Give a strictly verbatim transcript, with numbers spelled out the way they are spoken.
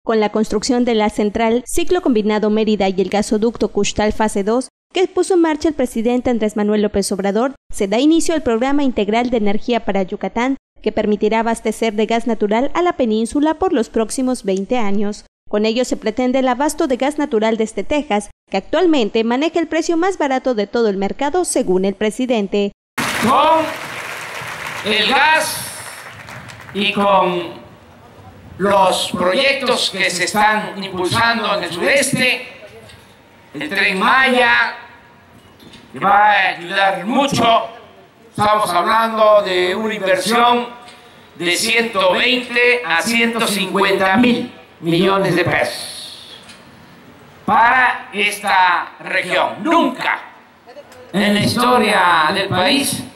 Con la construcción de la central Ciclo Combinado Mérida y el gasoducto Cuxtal Fase dos, que puso en marcha el presidente Andrés Manuel López Obrador, se da inicio al Programa Integral de Energía para Yucatán, que permitirá abastecer de gas natural a la península por los próximos veinte años. Con ello se pretende el abasto de gas natural desde Texas, que actualmente maneja el precio más barato de todo el mercado, según el presidente. Con el gas y con los proyectos que se están impulsando en el sureste, el Tren Maya, que va a ayudar mucho. Estamos hablando de una inversión de ciento veinte a ciento cincuenta mil millones de pesos para esta región. Nunca en la historia del país